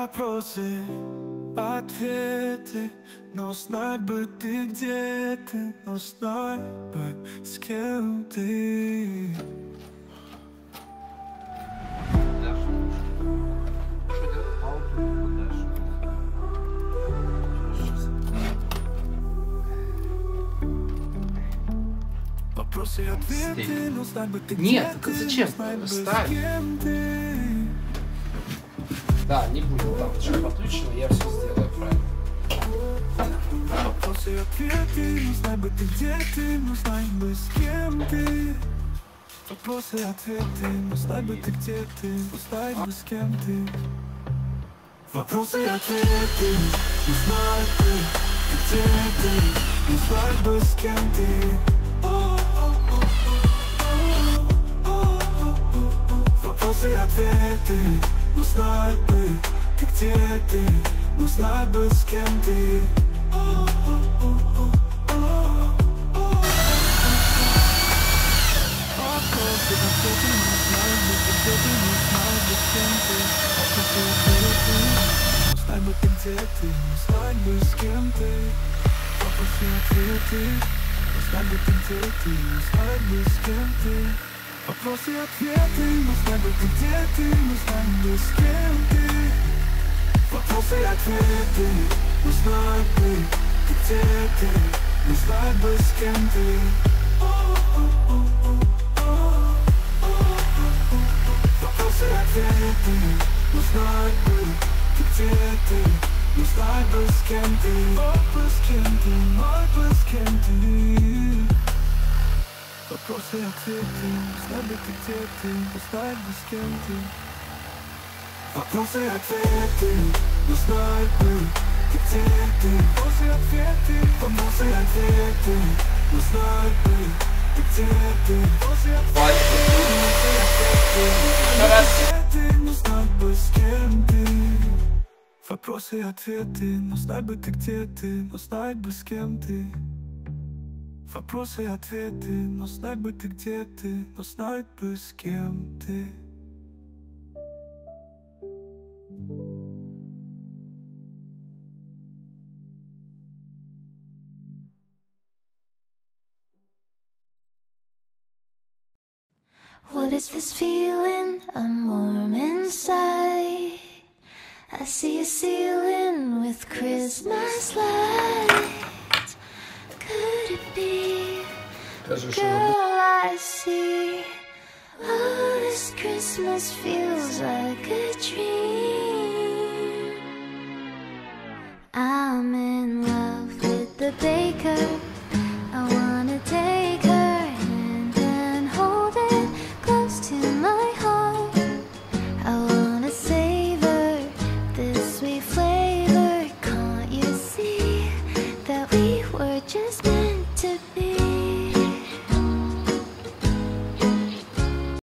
Вопросы, ответы, но знай бы ты, где ты, но знай бы, с кем ты. Вопросы и ответы, но знай бы ты, где Нет, ты, зачем? но знай бы, с Ставь. кем ты. Да, не будем лампочка подключена, я все сделаю правильно. Вопросы и ответы, но знай бы ты, где ты, но знай бы, с кем ты. Вопросы и ответы, но знай бы ты, где ты, но знай бы, с кем ты. Вопросы и ответы, но знай бы ты, где ты, но знай бы, с кем ты. Вопросы и ответы, но знай бы ты, где ты, но знай бы, с кем ты. Вопросы и ответы, но знай бы ты, где ты, но знай бы, с кем ты. Вопросы и ответы, но знай бы ты, где ты, но знай бы, с кем ты. Вопросы и ответы, но знай бы ты, где ты, но знай бы, с кем ты. Вопросы и ответы, но знай бы ты, где ты, но знай бы, с кем ты. Вопросы и ответы, но знай бы ты, где ты, но знай бы, с кем ты. Вопросы и ответы, но знай бы ты, где ты, но знай бы, с кем ты. С кем ты, с кем ты. Вопросы и ответы, знай бы ты, где ты, но знай бы, с кем ты. Вопросы и ответы, но знай бы ты, где ты. Вопросы и ответы, вопросы и ответы, но знай бы ты, где ты. Вопросы и ответы, но знай бы, с кем ты. Вопросы и ответы, но знай бы ты, где ты, но знай бы, с кем ты. Вопросы и ответы, но знай бы ты, где ты, но знай бы, с кем ты. What is this feeling? I'm warm inside. I see a ceiling with Christmas lights. Could it be the girl I see? Oh, this Christmas feels like a dream.